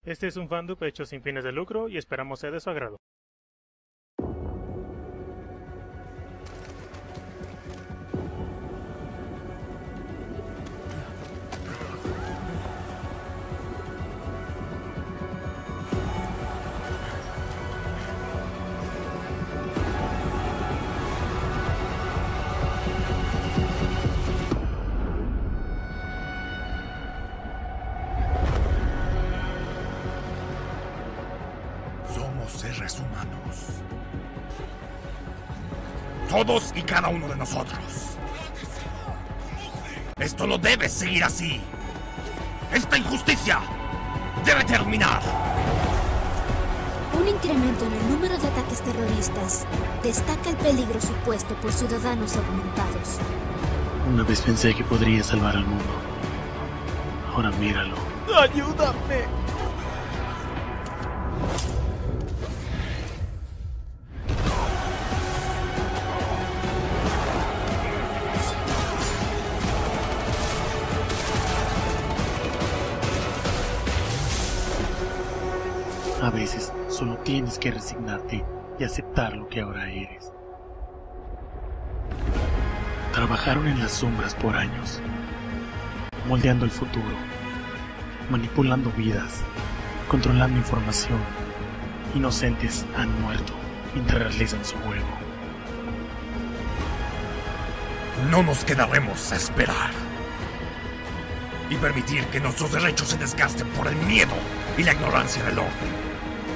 Este es un fandub hecho sin fines de lucro y esperamos sea de su agrado. Somos seres humanos. Todos y cada uno de nosotros. Esto no debe seguir así. Esta injusticia debe terminar. Un incremento en el número de ataques terroristas destaca el peligro supuesto por ciudadanos augmentados. Una vez pensé que podría salvar al mundo. Ahora míralo. ¡Ayúdame! A veces solo tienes que resignarte y aceptar lo que ahora eres. Trabajaron en las sombras por años, moldeando el futuro, manipulando vidas, controlando información. Inocentes han muerto mientras realizan su juego. No nos quedaremos a esperar y permitir que nuestros derechos se desgasten por el miedo y la ignorancia del orden.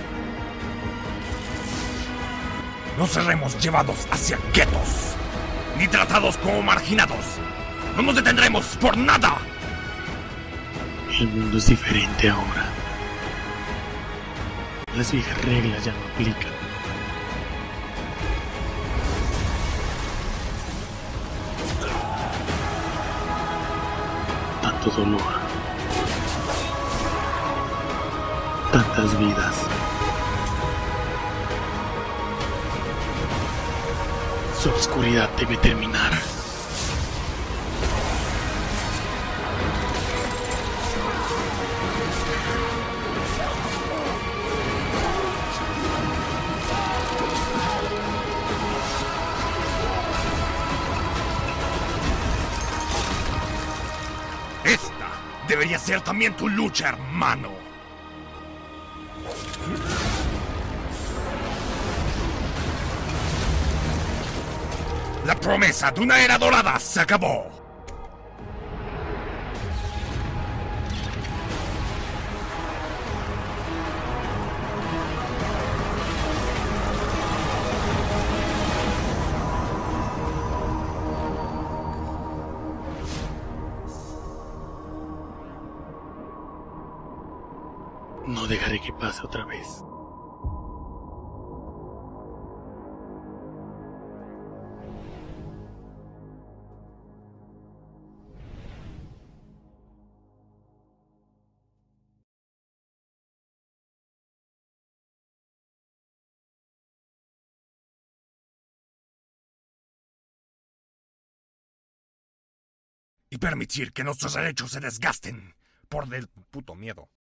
No seremos llevados hacia guetos, ni tratados como marginados. No nos detendremos por nada. El mundo es diferente ahora. Las viejas reglas ya no aplican. Tanto dolor. Tantas vidas. Su oscuridad debe terminar. Esta debería ser también tu lucha, hermano. La promesa de una era dorada se acabó. No dejaré que pase otra vez. Y permitir que nuestros derechos se desgasten por del puto miedo.